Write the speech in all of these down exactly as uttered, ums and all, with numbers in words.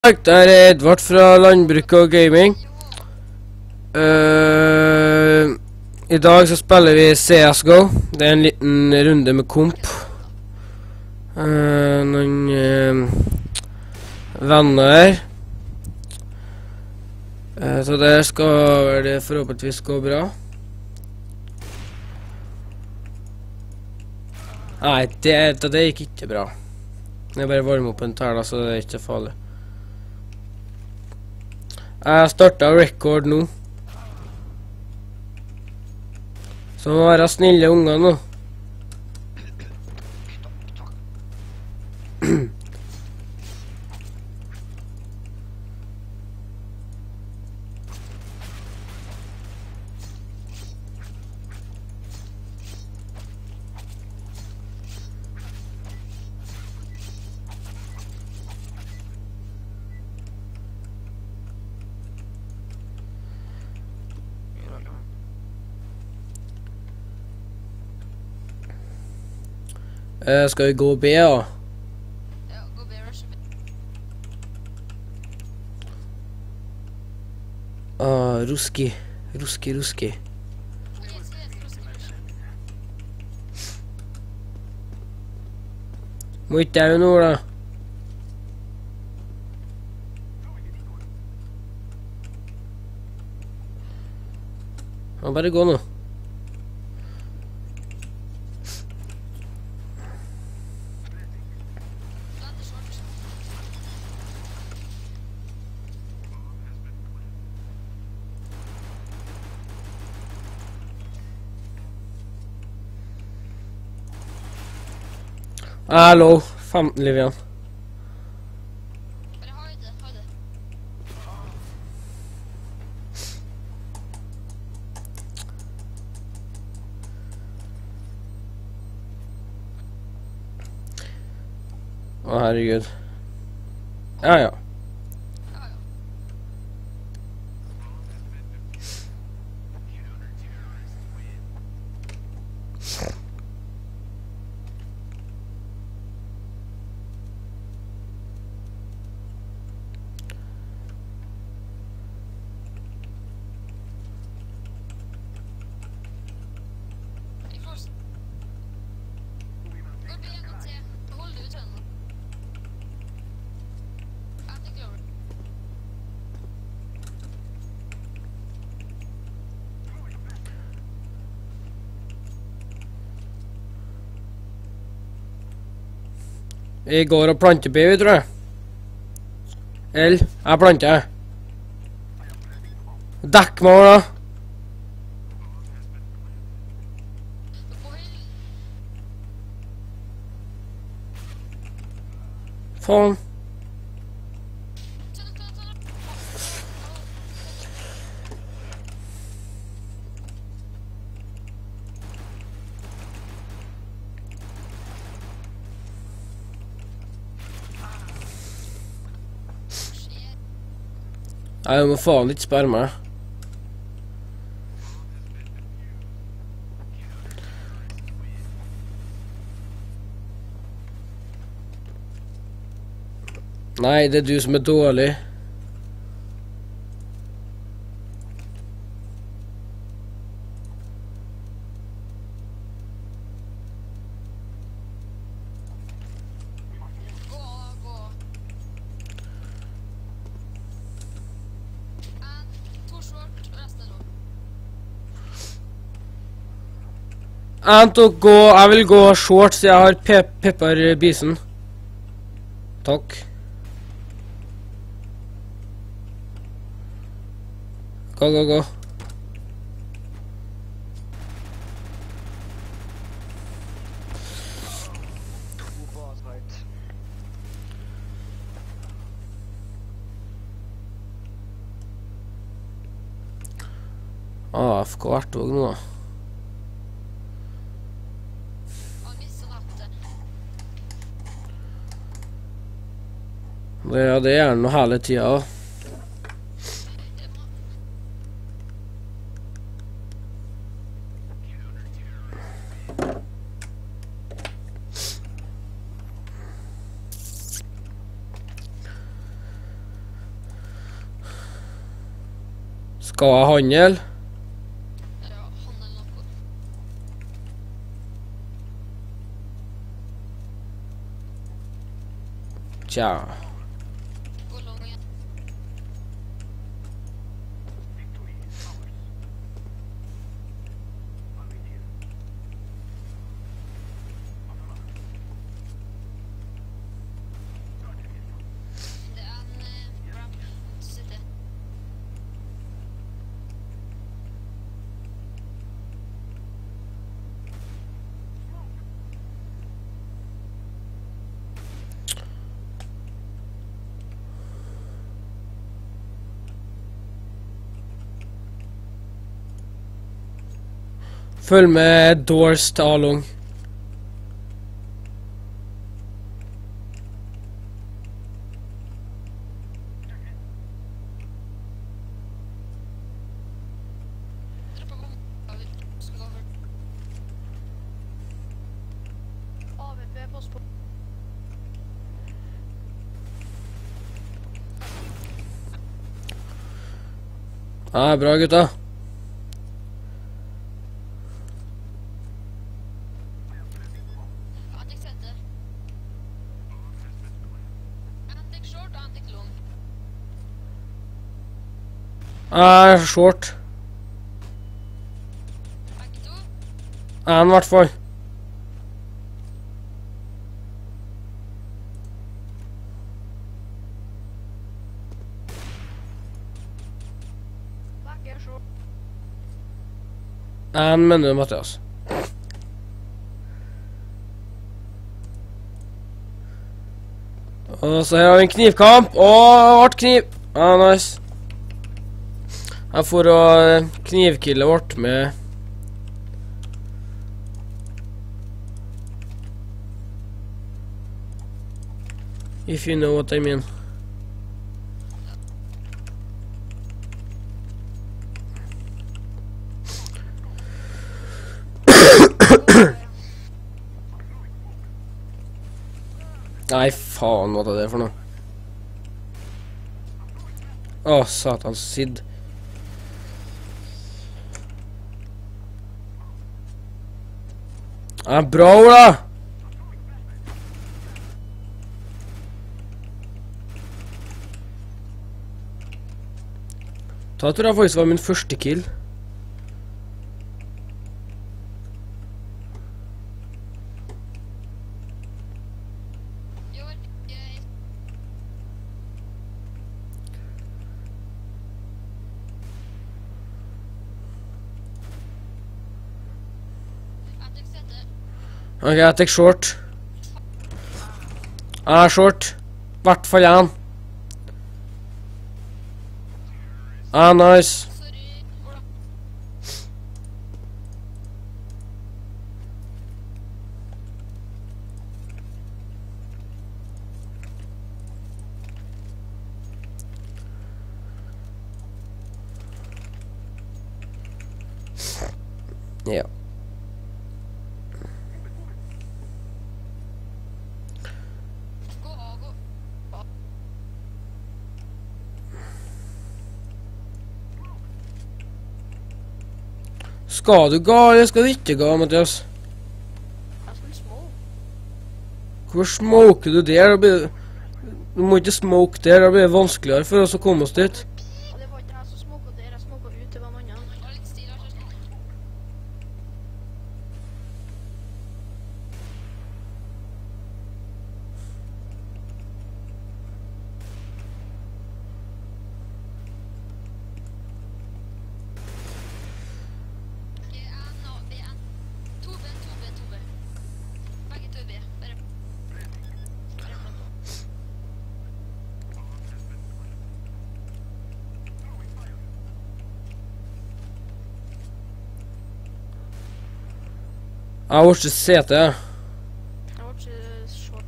Det er Edvard fra Landbruk og Gaming. Uh, I dag så spiller vi C S G O. Det er en liten runde med komp. Uh, noen uh, venner her. Uh, så det skal det forhåpentligvis gå bra. Nei, det, det gikk ikke bra. Jeg bare varmer opp en tærda, så det er ikke farlig. Jeg startet record nå. Så må være snille unger nå. Uh, skal vi gå B, da? Ja, gå B, rush B. Ah, ruski. Ruski, ruski. Må ikke det nå, da? Ja, bare gå nå. Hallo, femten liv igjen. Bare ha det, ha det. Å, herregud. Ja, ja. Ja, ja. I force. Gå B, gå T. Hold det ut henne. Ja, det klarer du. Vi går og planter B, vi, tror jeg. L, jeg planter. Dekk meg over, da. Gå inn. Faen. Ta det, ta det, ta det. Nei, jeg må faen ikke sperre meg. Nei, det er du som er dårlig. Gå, gå. En, to short, og resten er lov. Jeg til å gå, jeg vil gå short, så jeg har pe pepper bisen. Takk. Gå, gå, gå. Ah, F K hvert tog nå, da. Han misser nettet. Det, ja, det er noe hele tida, da. Skal jeg handle? Ja, han eller noe. Tja. Gå lang igjen. Det er en eh, ramp mot city. Følg med doors til Along. Dropper bom. Ja, vi skal gå over. A V P på spå. Ja, bra gutta. Han tek sete. Han tek short, og han tek long. Jeg er short. Begge to. En i hvert fall. Begge er short. En mener du, Mathias. Og så her har vi en knivkamp. Åh, vart kniv. Ah, nice. Jeg får å knivkille vårt med if you know what I mean. Nei, faen, hva er det for noe? Å, satans Sid. Ja, bra, Ola! Da tror jeg faktisk var min første kill. Jo, jeg... Han tek sete. Ok, jeg tek short. Jeg er short. Hvert fall en. Ah, nice. Sorry, Ola. Ja. Gå av, gå. Skal du gå, eller skal du ikke gå, Mathias? Jeg skulle smoke. Hvor smoker du der? Da blir- Du må ikke smoke der, da blir det vanskeligere for oss å komme oss dit. Og det var ikke jeg som smoket der, jeg smoket ut til hvem annen. Ha litt stil, vær så snill. Ok, en A, B, en. To B, to B, to B. Begge to er B. Bare... Bare plan på. Jeg har ikke sete. Jeg var ikke short.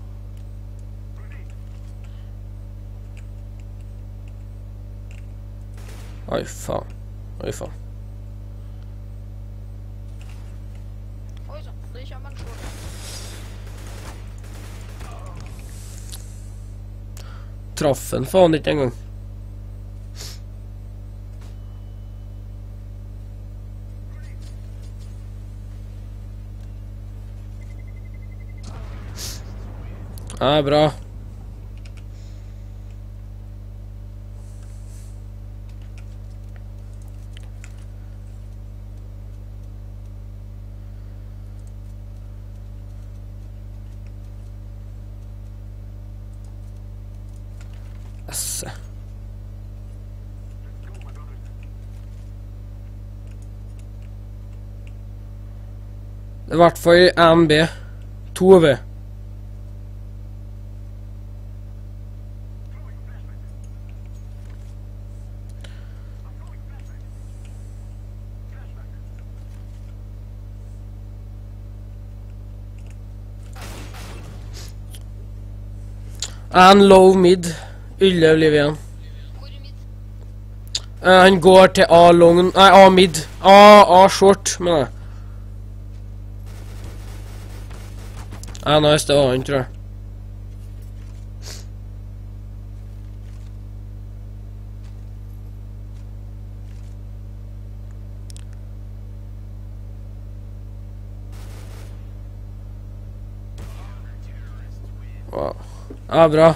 Oi, faen. Oi, faen. Oi sann, det kommer en short. Traff en faen ikke engang. Ja, bra. Yes. Det er i hvert fall en B. To B. En low mid. Ylle liv igjen. Hvor er mitt? Eh, han går til A long... Nei, A mid. A, A short, mener jeg. Ja, nice, det var han, tror jeg. Wow. Ja, bra.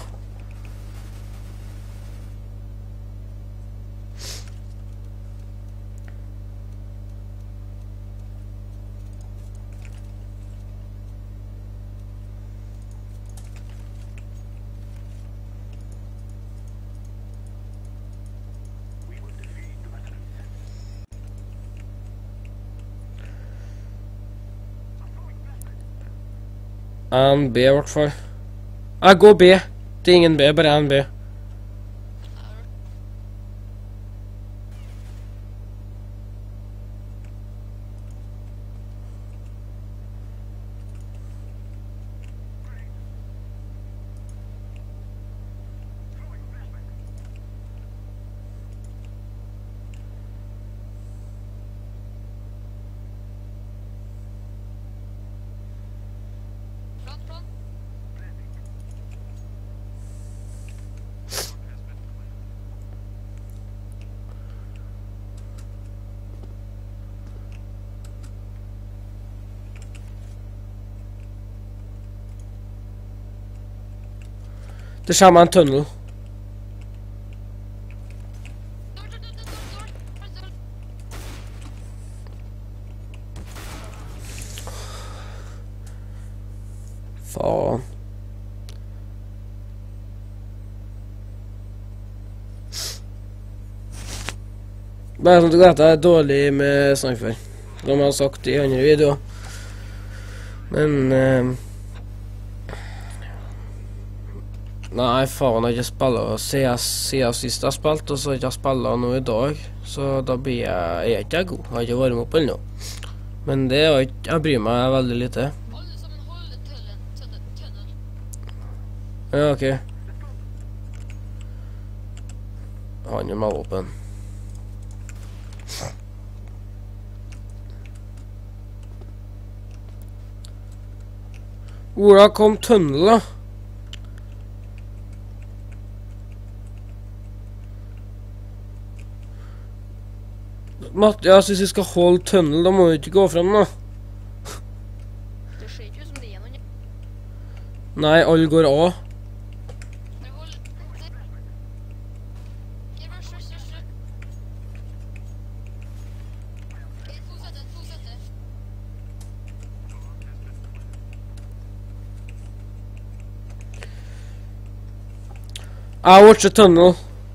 En B i hvert fall. Jeg går B. Det er ingen B, bare en B. Plant, plant. Det kommer en tunnel. Dør, dør, dør, dør, dør, dør, dør. Faen. Bare sånn at dette er dårlig med sniper. Det har jeg sagt i andre videoer. Men... Eh, nei, faen, jeg har ikke spillet C S siden sist jeg spilte, og så har jeg ikke spillet nå i dag. Så da blir jeg, jeg er ikke god. Jeg har ikke vært med opp ennå. Men det er ikke, jeg bryr meg veldig lite. Alle sammen holder tønnen, tønnen, tønnen. Ja, ok. Han er med våpen. Hvor kom tunnel da? Mathias, hvis vi skal holde tunnel, da må vi ikke gå frem da. Det ser ikke ut som det er noen. Nei, alle går A. Jeg holder... Her, rush, rush, rush, rush. Ok, to sette, to sette. Jeg watcher tunnel.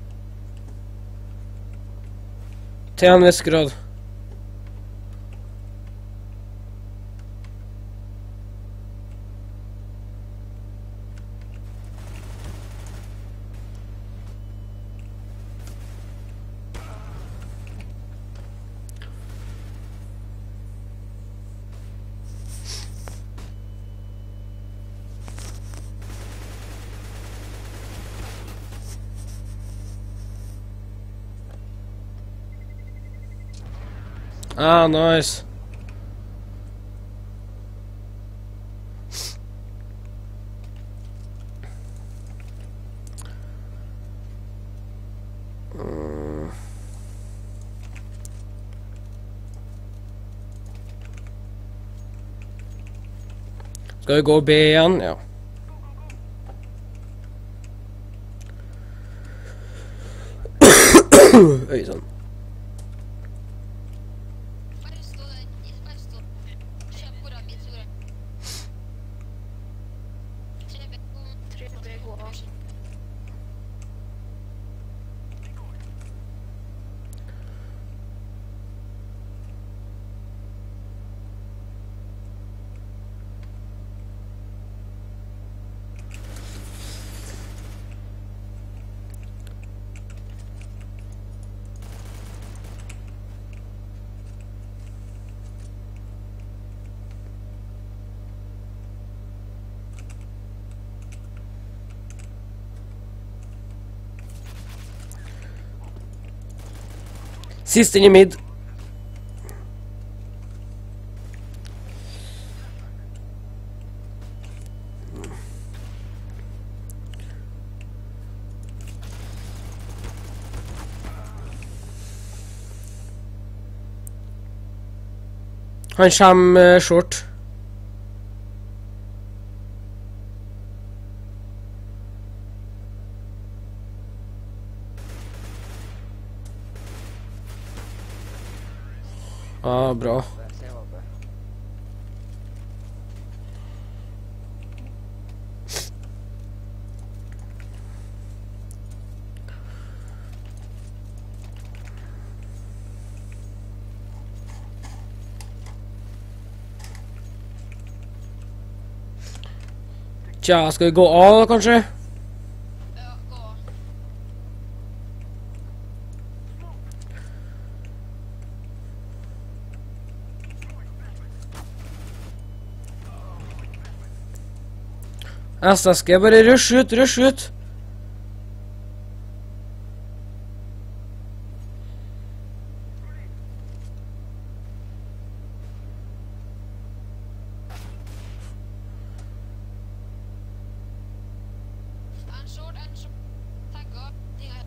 Til en viss grad. Ah, nice. Mm. Skal vi gå B igjen? Ja. Oi sann. Bare stå der. Bare stå. Kjøp hvor han vil, så går det. Tre B, to, Tre B går av. Siste inn i mid. Han kommer short. Ah, bra. Se oppe. Tja, skal vi gå av da, kanskje? ja, gå. S S G, bare rush ut, rush ut. En short, en short. Tagga. Digga.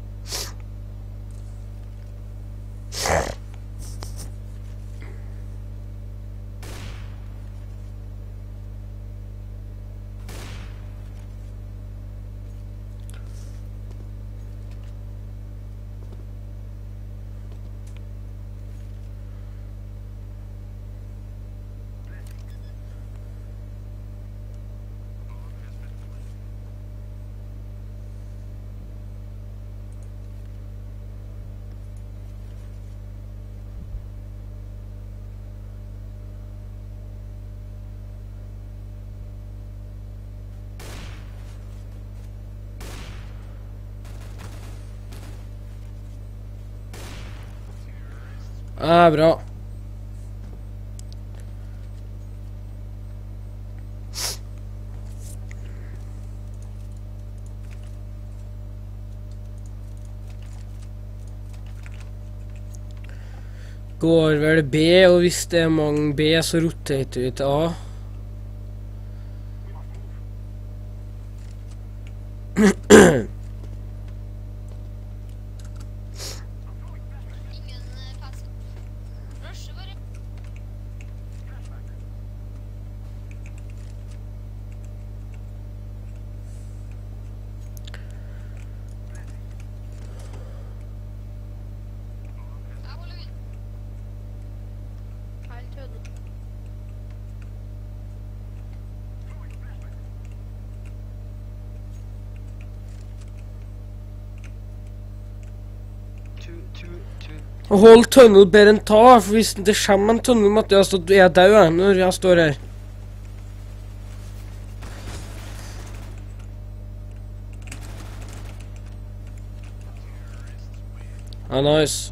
Ah, bra. Går vel B, og hvis det er mange B, så roterer vi til A. Ingen eh, pass. Rushe bare. Jeg holder ut. Feil tønne. Two, two, two. Og hold tunnel bedre enn ta, for hvis det kommer en tunnel, Mathias, så er jeg død jeg, når jeg står her. Ah, nice.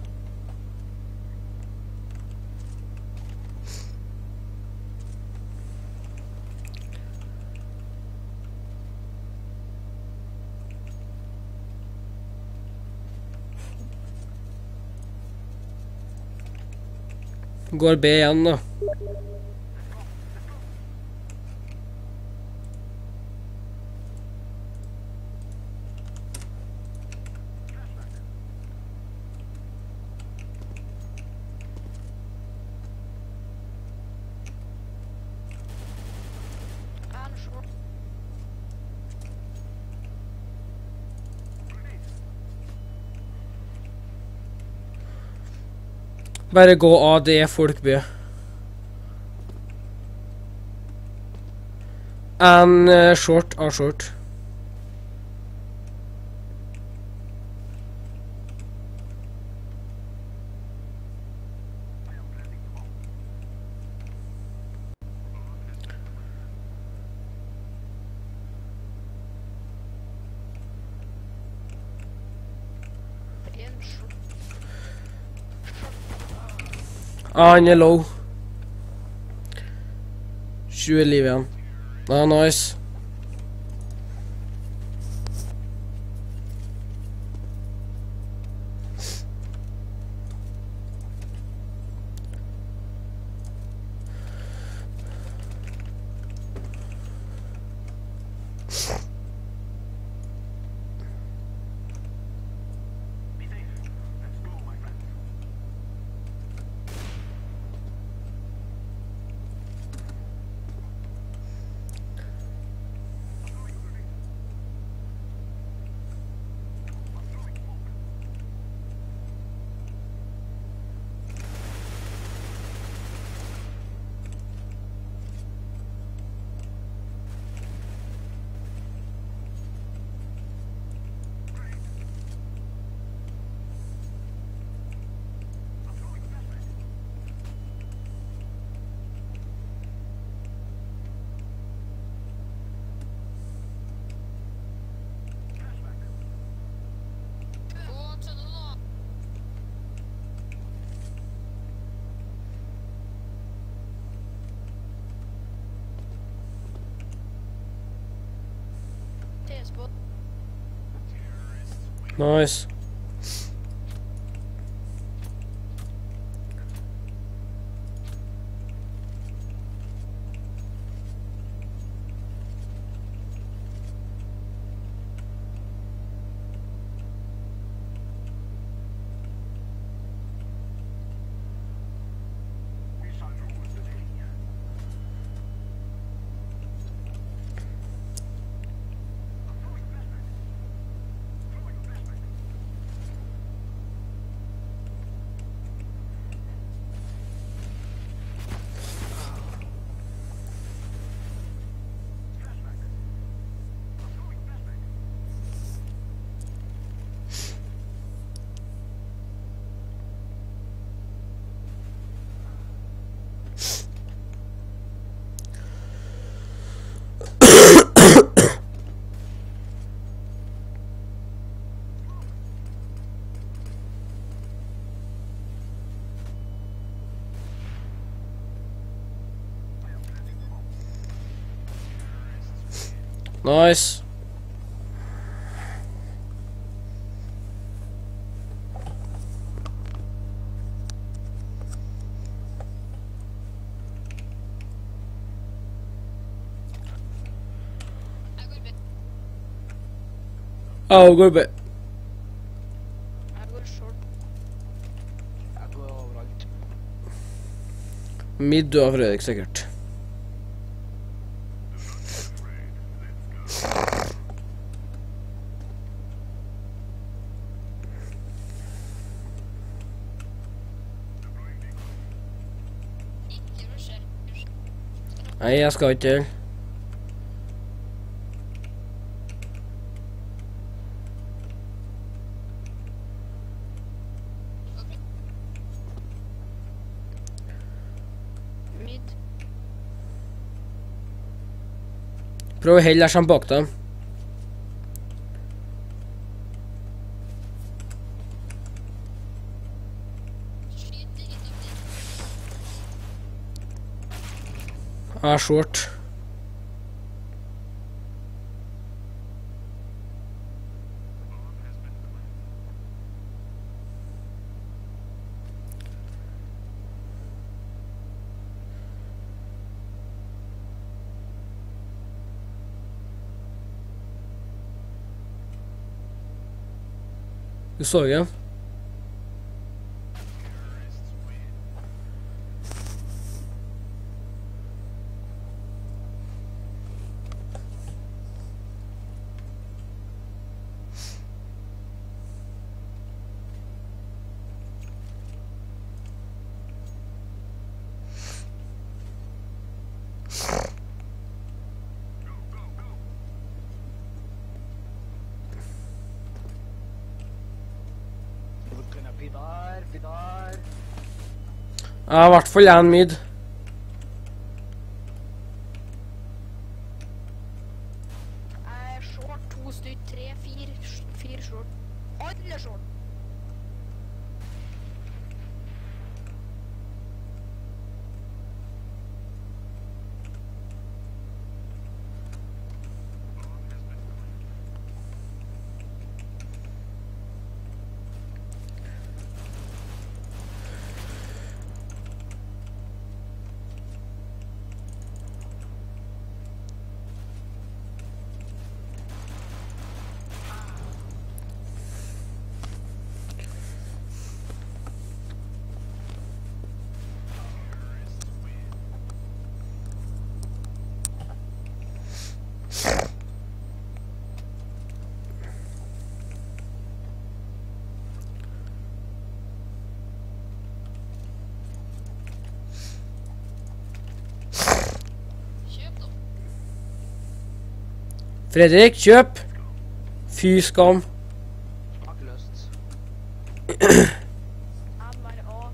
Går B igjen da. En short. Bare gå A, det er folk B. En uh, short, A short. En short. Ah, han er low. tjue liv igjen. Ah, nice. Gå til det nå. T-spot. Nice. Nice. Jeg går B. Oh, går B. Jeg går short. Jeg går overalt. Mid du av Fredrik, sikkert. Ikke rushe. Nei, jeg skal ikke til. Mid. Prøv å helle deg sammen bak dem. Skyt ikke opp dit. A short. Du så igjen. Vidar, Vidar. Ja, i hvert fall en mid. Jeg er short, to stykk, tre, fire, fire short. Alle short. Kjøp da. Fredrik, kjøp! Fy skam. Har ikke lyst. M R A.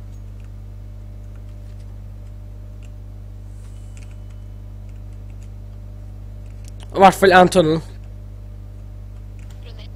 I hvert fall en tunnel. Grønner.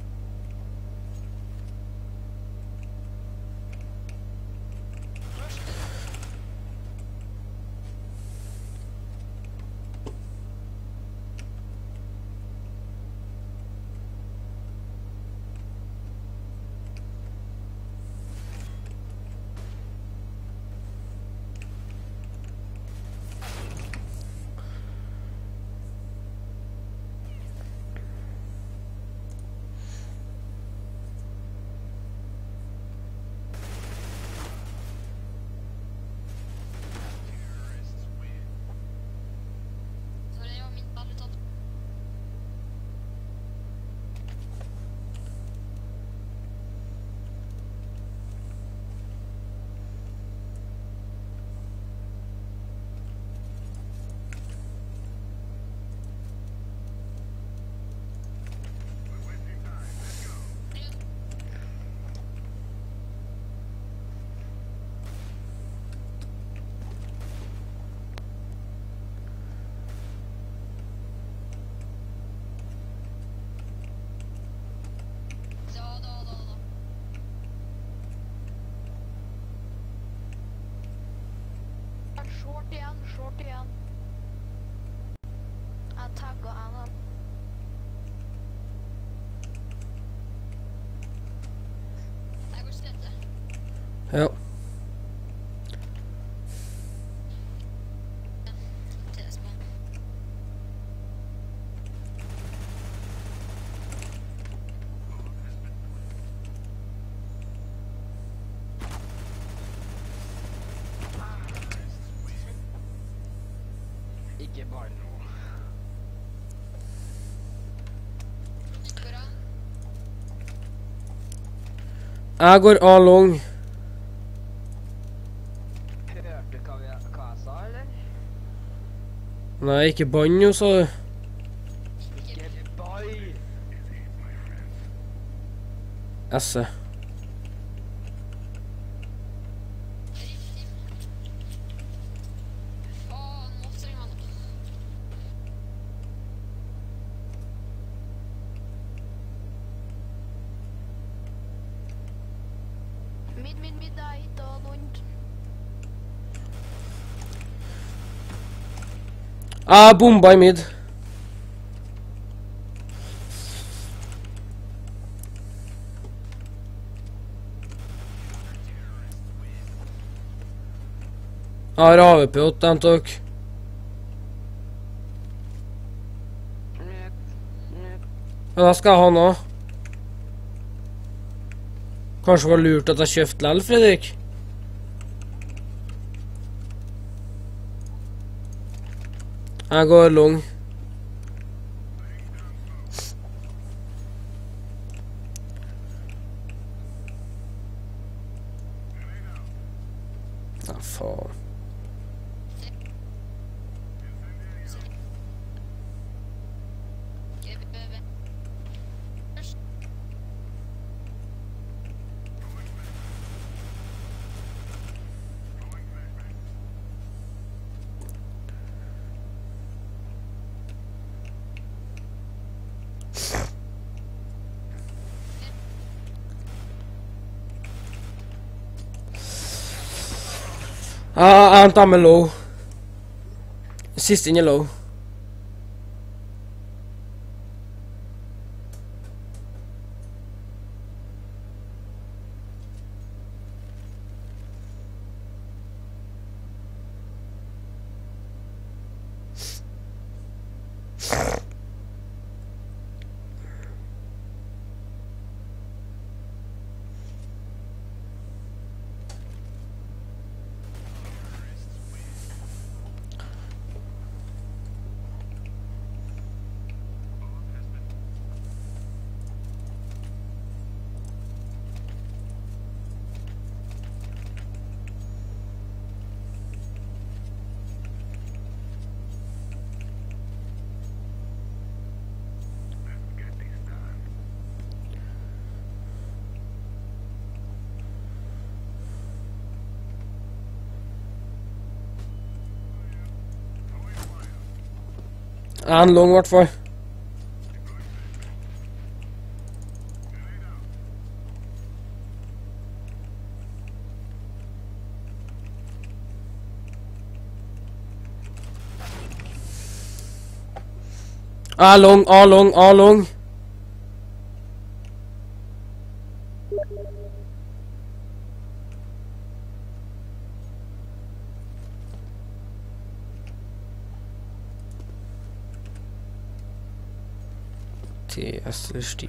Sorry, jeg var min ball ut av. Ja, da, da, da. Short igjen, short igjen. Jeg tagger en av dem. Jeg går slette. Ja. Til spawn. Ikke bare nå. Hvor er? Jeg går A-long. Hørte du hva, vi, hva jeg sa, eller? Nei, ikke bann jo, sa du. Ikke bye! Esse. Riktig. Faen, nå strenger han opp. Mid, mid, mid, jeg hittet noen. Jeg bomba i mid. Jeg har A W P åt den tøk. Nøt, nøt. Ja, da skal jeg ha nå. Kanskje det var lurt at jeg kjøpte lell, Fredrik? Jeg går long. Ja, faen. G B B. Først. Ah, han tar med low. Sist inn i low. Han long i hvert fall. A long, A long, A long. T S eller Steam.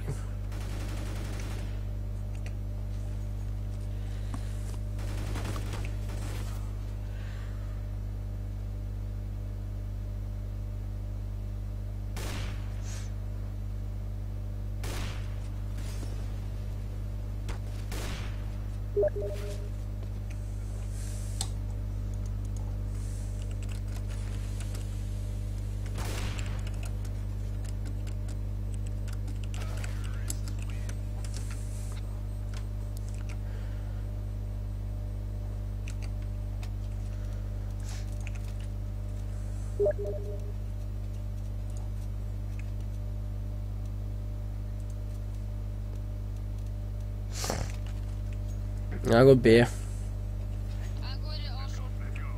Jeg går B. Jeg går i A-short.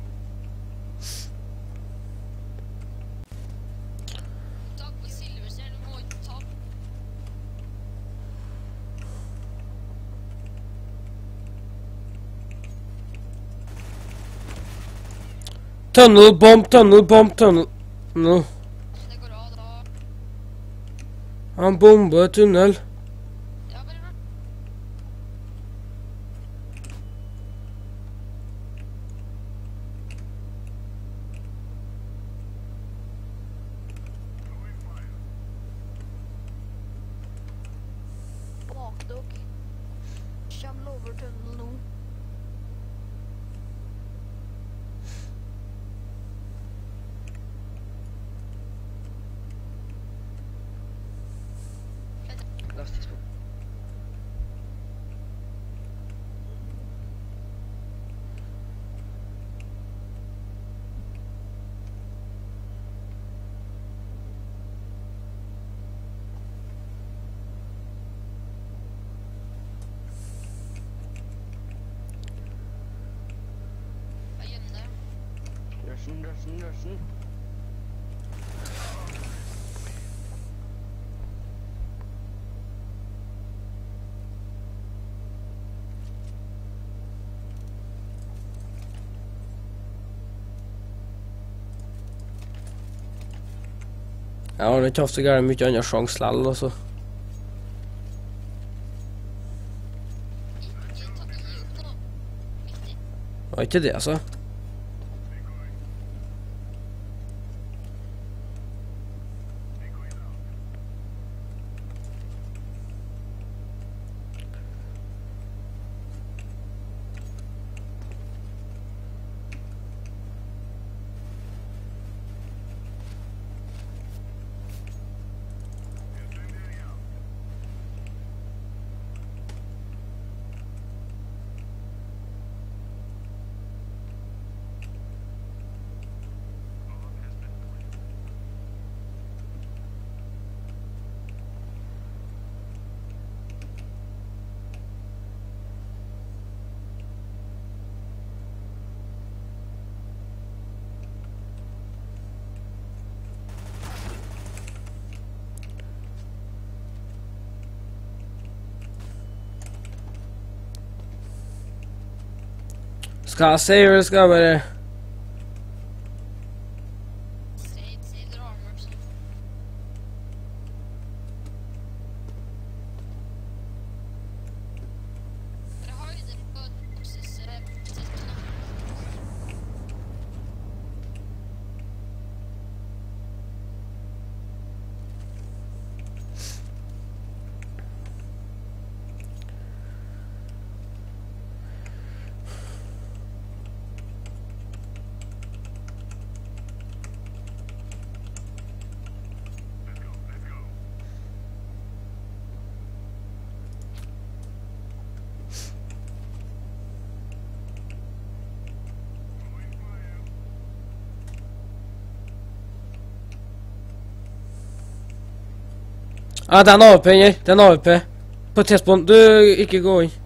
Tak på silver, ser du må ikke ta. Tunnel, bomb, tunnel, bomb, tunnel. Nå. Det går av da. Han bomber tunnel. Ja, bare bra. Bak dere. Kjem over tunnel nå. Last tidspunkt. Jeg gjemmer det. Rushen, rushen, rushen. Jeg har ikke hatt så gærent mye annen sjans lell, altså. Ikke ta i opp nå. Viktig. Det var ikke det, altså. Skal jeg si, eller skal jeg bare... Si, si, drar meg sånn. Bare har vi det på Oxys, eh, sist nå. Ja, det er en A W P inni. Det er en A W P. På T-spawn. Du, ikke gå inn.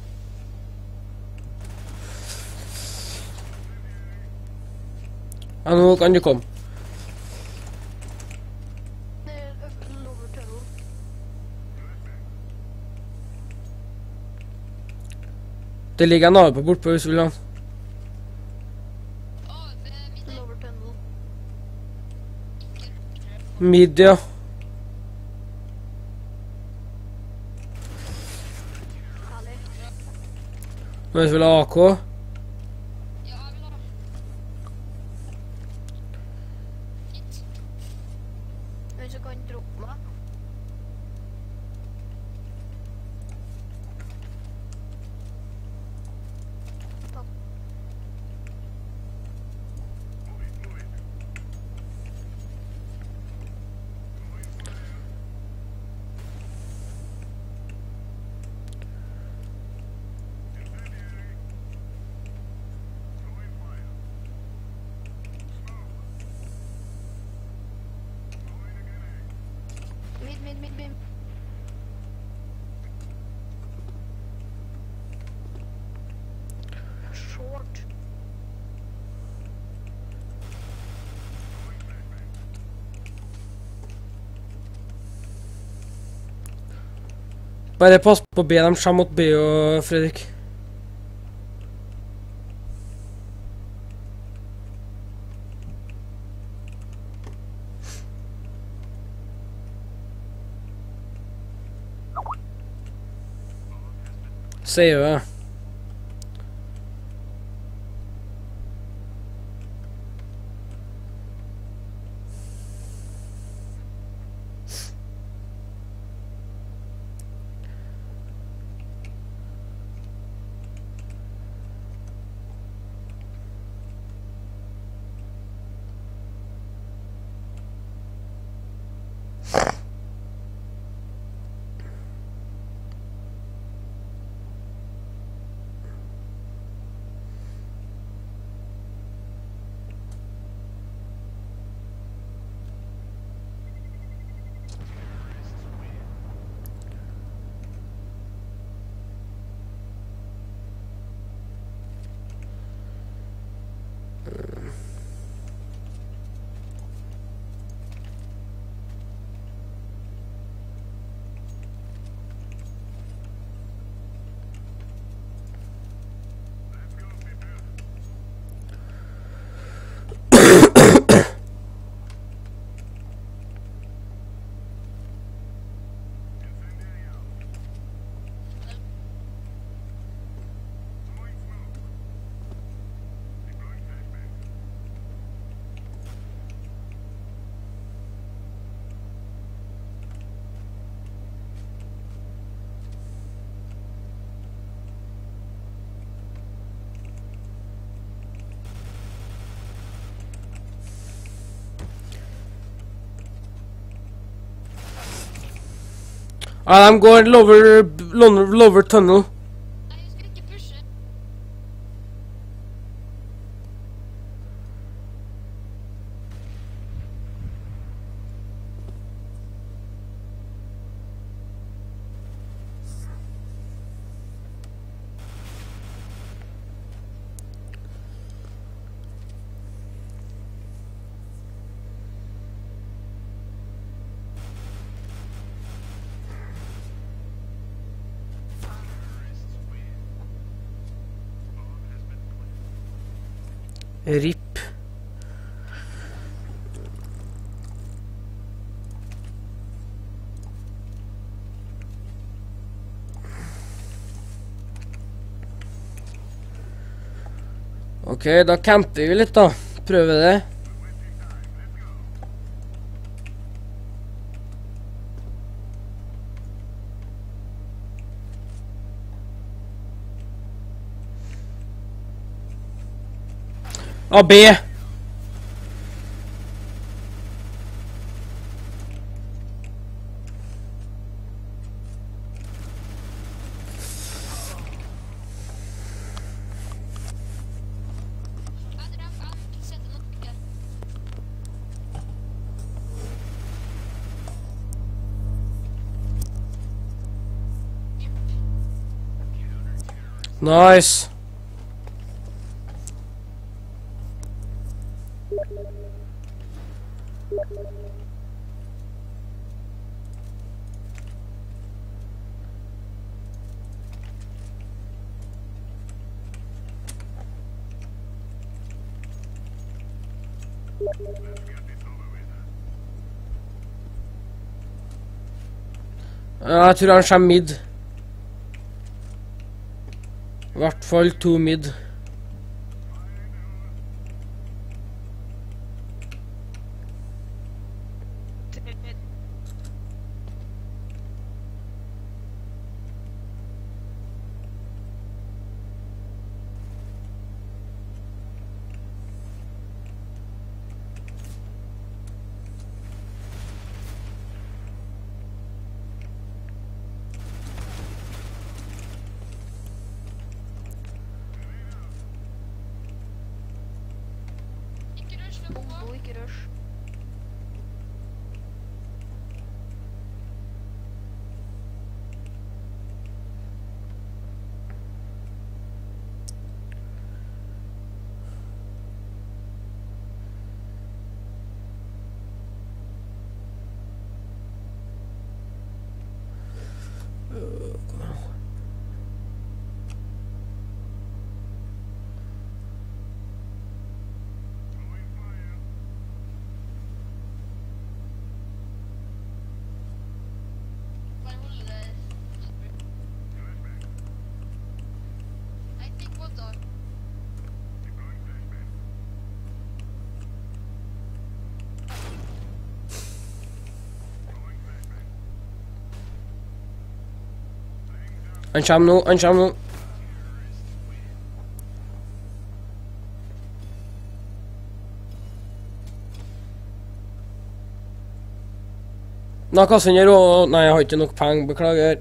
Ja, nå kan du komme. Eh, ø- Lower tunnel. Det ligger en A W P bort på hvis du vil ha den. Å, ved middag. Lower tunnel. Mid, ja. Herlig. Men hvis du vil ha A K. Ja, jeg vil ha. Fint. Noen som kan droppe meg? Takk. Mid, mid, mid, mid. Short. Bare pass på B, de kommer mot B og Fredrik. Sier jeg. Ja, de går lower, lower, lower tunnel. Nei, jeg skal ikke pushe. Ripp. Ok, da camper vi litt da. Prøver det. A B. Nice. Ja, jeg tror han kommer mid. I hvert fall to mid. Bombo, ikke rush. Han kommer nå, han kommer nå. Nå kasser han gjør også. Nei, jeg har ikke nok penger, beklager.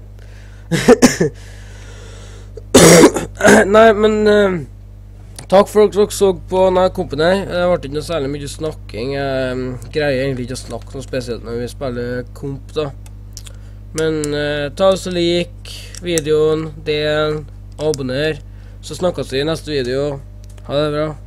Nei, men uh, takk for at dere så på denne kompen her. Det ble ikke noe særlig mye snakking. Jeg greier egentlig ikke å snakke noe spesielt når vi spiller komp da. Men uh, ta oss og lik videoen, del, abonner. Så snakkes vi i neste video. Ha det bra.